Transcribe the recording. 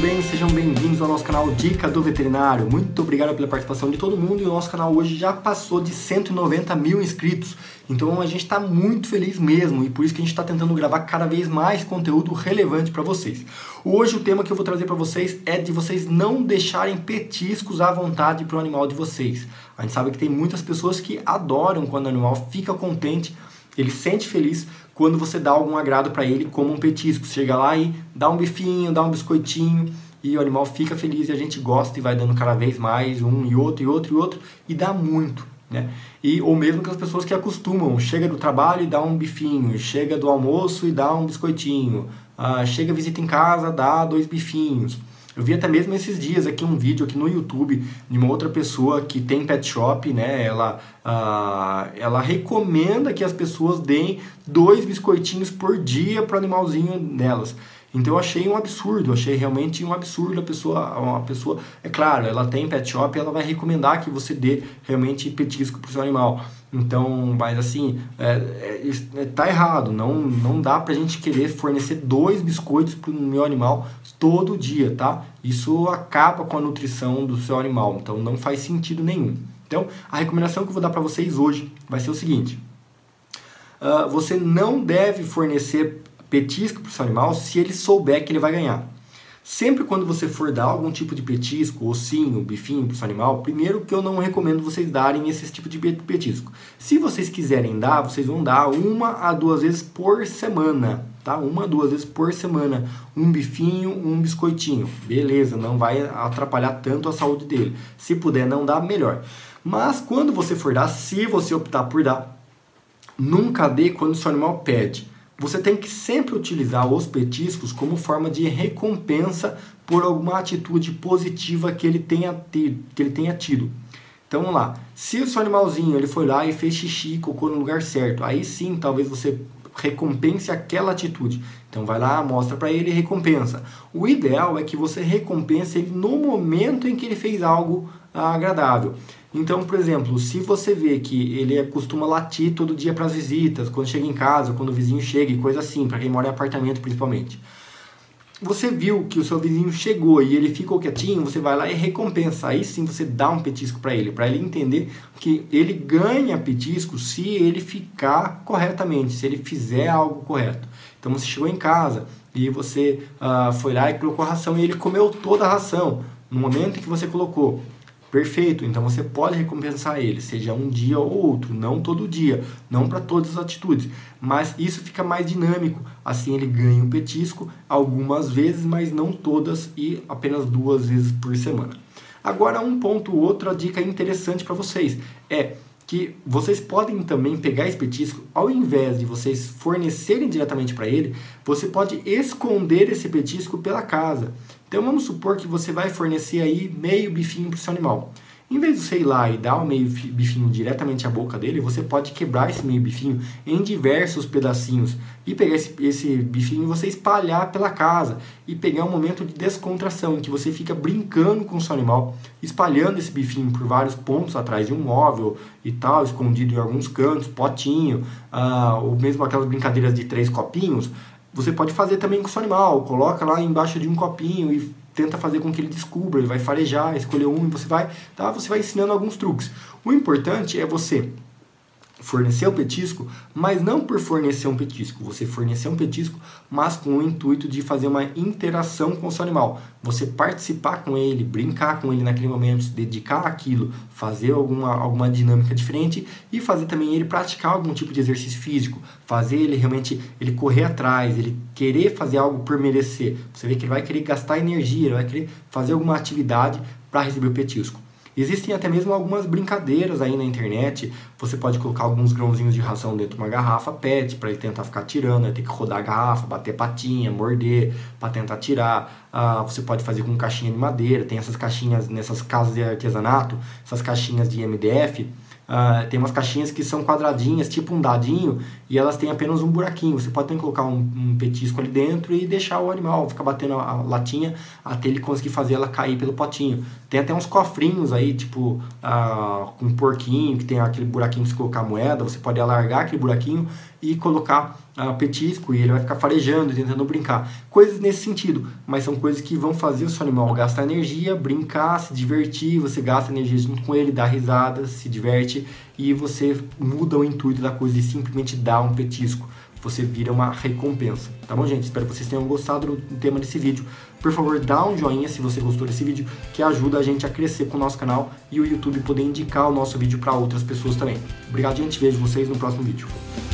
bem? Sejam bem-vindos ao nosso canal Dica do Veterinário. Muito obrigado pela participação de todo mundo e o nosso canal hoje já passou de 190 mil inscritos. Então a gente está muito feliz mesmo e por isso que a gente está tentando gravar cada vez mais conteúdo relevante para vocês. Hoje o tema que eu vou trazer para vocês é de vocês não deixarem petiscos à vontade para o animal de vocês. A gente sabe que tem muitas pessoas que adoram quando o animal fica contente, ele sente feliz quando você dá algum agrado para ele como um petisco. Chega lá e dá um bifinho, dá um biscoitinho e o animal fica feliz e a gente gosta e vai dando cada vez mais um e outro e outro e outro e dá muito, né? Ou mesmo aquelas pessoas que acostumam, chega do trabalho e dá um bifinho, chega do almoço e dá um biscoitinho, chega visita em casa, dá 2 bifinhos. Eu vi até mesmo esses dias aqui um vídeo aqui no YouTube de uma outra pessoa que tem pet shop, né? Ela recomenda que as pessoas deem 2 biscoitinhos por dia para o animalzinho delas. Então eu achei um absurdo, achei realmente um absurdo uma pessoa, é claro, ela tem pet shop, ela vai recomendar que você dê realmente petisco para o seu animal. Então, mas assim, tá errado, não dá pra gente querer fornecer 2 biscoitos para o meu animal todo dia, tá? Isso acaba com a nutrição do seu animal, então não faz sentido nenhum. Então, a recomendação que eu vou dar para vocês hoje vai ser o seguinte: você não deve fornecer petisco para o seu animal se ele souber que ele vai ganhar. Sempre quando você for dar algum tipo de petisco, ossinho, bifinho para o seu animal, primeiro que eu não recomendo vocês darem esse tipo de petisco. Se vocês quiserem dar, vocês vão dar 1 a 2 vezes por semana, tá? 1 a 2 vezes por semana, um bifinho, um biscoitinho. Beleza, não vai atrapalhar tanto a saúde dele. Se puder não dar, melhor. Mas quando você for dar, se você optar por dar, nunca dê quando o seu animal pede. Você tem que sempre utilizar os petiscos como forma de recompensa por alguma atitude positiva que ele tenha tido. Então vamos lá, se o seu animalzinho ele foi lá e fez xixi e cocô no lugar certo, aí sim talvez você recompense aquela atitude. Então vai lá, mostra para ele e recompensa. O ideal é que você recompense ele no momento em que ele fez algo agradável. Então, por exemplo, se você vê que ele costuma latir todo dia para as visitas, quando chega em casa, quando o vizinho chega e coisa assim, para quem mora em apartamento principalmente. Você viu que o seu vizinho chegou e ele ficou quietinho, você vai lá e recompensa. Aí sim você dá um petisco para ele entender que ele ganha petisco se ele ficar corretamente, se ele fizer algo correto. Então você chegou em casa e você foi lá e colocou a ração e ele comeu toda a ração no momento em que você colocou. Perfeito, então você pode recompensar ele, seja um dia ou outro, não todo dia, não para todas as atitudes, mas isso fica mais dinâmico, assim ele ganha um petisco algumas vezes, mas não todas e apenas 2 vezes por semana. Agora outra dica interessante para vocês é que vocês podem também pegar esse petisco, ao invés de vocês fornecerem diretamente para ele, você pode esconder esse petisco pela casa. Então vamos supor que você vai fornecer aí meio bifinho para o seu animal. Em vez de você ir lá e dar o meio bifinho diretamente à boca dele, você pode quebrar esse meio bifinho em diversos pedacinhos e pegar esse bifinho e você espalhar pela casa e pegar um momento de descontração em que você fica brincando com o seu animal, espalhando esse bifinho por vários pontos atrás de um móvel e tal, escondido em alguns cantos, potinho, ou mesmo aquelas brincadeiras de 3 copinhos. Você pode fazer também com o seu animal, coloca lá embaixo de um copinho e tenta fazer com que ele descubra, ele vai farejar, escolher um e você vai ensinando alguns truques. O importante é você fornecer o petisco, mas não por fornecer um petisco. Você fornecer um petisco, mas com o intuito de fazer uma interação com o seu animal. Você participar com ele, brincar com ele naquele momento, se dedicar àquilo, fazer alguma dinâmica diferente e fazer também ele praticar algum tipo de exercício físico, fazer ele realmente correr atrás, ele querer fazer algo por merecer. Você vê que ele vai querer gastar energia, ele vai querer fazer alguma atividade para receber o petisco. Existem até mesmo algumas brincadeiras aí na internet. Você pode colocar alguns grãozinhos de ração dentro de uma garrafa PET para ele tentar ficar tirando, ele tem que rodar a garrafa, bater patinha, morder para tentar tirar. Você pode fazer com caixinha de madeira, tem essas caixinhas nessas casas de artesanato, essas caixinhas de MDF. Tem umas caixinhas que são quadradinhas, tipo um dadinho, e elas têm apenas um buraquinho. Você pode também colocar um petisco ali dentro e deixar o animal ficar batendo a latinha até ele conseguir fazer ela cair pelo potinho. Tem até uns cofrinhos aí, tipo, com um porquinho, que tem aquele buraquinho pra você colocar moeda, você pode alargar aquele buraquinho e colocar petisco, e ele vai ficar farejando, tentando brincar. Coisas nesse sentido, mas são coisas que vão fazer o seu animal gastar energia, brincar, se divertir, você gasta energia junto com ele, dá risada, se diverte, e você muda o intuito da coisa e simplesmente dá um petisco. Você vira uma recompensa, tá bom, gente? Espero que vocês tenham gostado do tema desse vídeo. Por favor, dá um joinha se você gostou desse vídeo, que ajuda a gente a crescer com o nosso canal e o YouTube poder indicar o nosso vídeo para outras pessoas também. Obrigado, gente. Vejo vocês no próximo vídeo.